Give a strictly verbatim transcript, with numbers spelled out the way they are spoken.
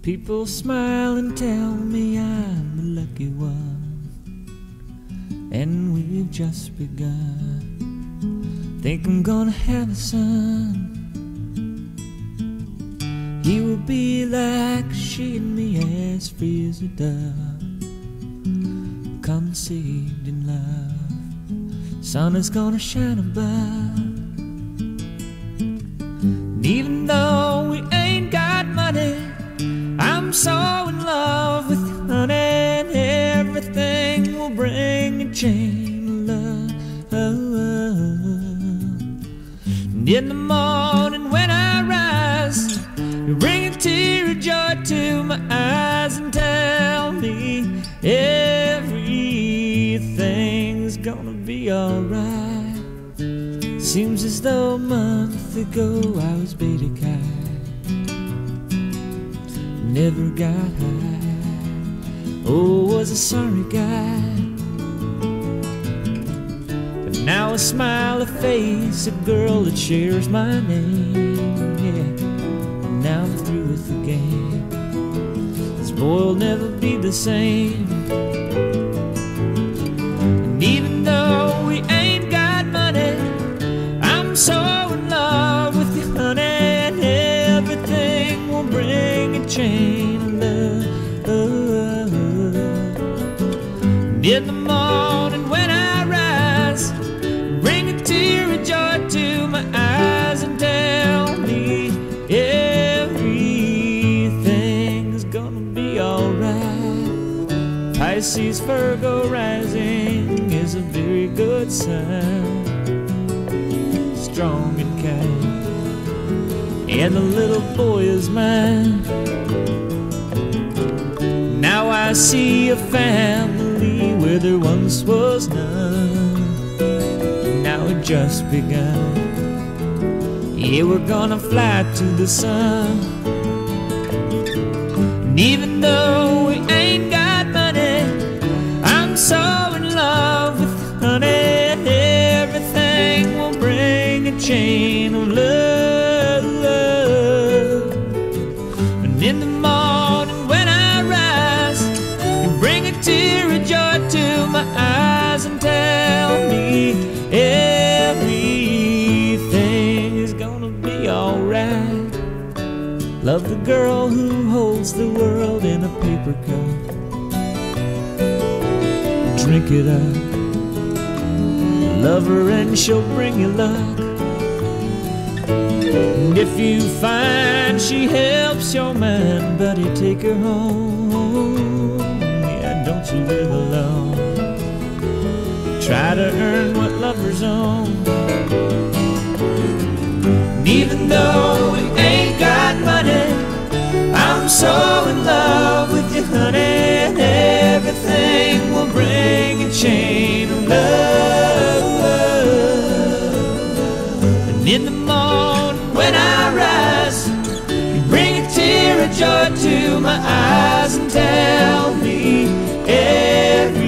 People smile and tell me I'm the lucky one, and we've just begun. Think I'm gonna have a son. He will be like she and me, as free as a dove, conceived in love. Sun is gonna shine above. And even though we ain't got money, I'm so in love with you, honey, and everything will bring a chain of love. And in the morning when I rise, you bring a tear of joy to my eyes and tell me everything's gonna be alright. Seems as though a month ago I was beta kite, never got high. Oh, was a sorry guy. But now I smile, a face, a girl that shares my name. Yeah, and now I'm through with the game. This boy will never be the same. And even though we ain't got money, I'm so in love with you, honey, and everything will bring a chain of love. And in the morning when I rise, bring a tear of joy to my eyes and tell me everything's gonna be alright. Pisces, Virgo rising is a very good sign, strong and kind, and the little boy is mine. Now I see a family where there once was none. Now it just begun. Yeah, we're gonna fly to the sun. And even though we ain't got money, I'm so in love with you, honey, and everything will bring a chain of love. And in the morning when I rise, you bring a tear of joy to my eyes and tell me everything is gonna be alright. Love the girl who holds the world in a paper cup. Drink it up. Love her and she'll bring you luck. And if you find she helps your mind, buddy, take her home. Yeah, don't you live alone. Try to earn what lovers own. And even though we ain't got money, I'm so in love with you, honey, and everything will bring a chain of love. And in the morning when I rise, you bring a tear of joy to my eyes and tell me everything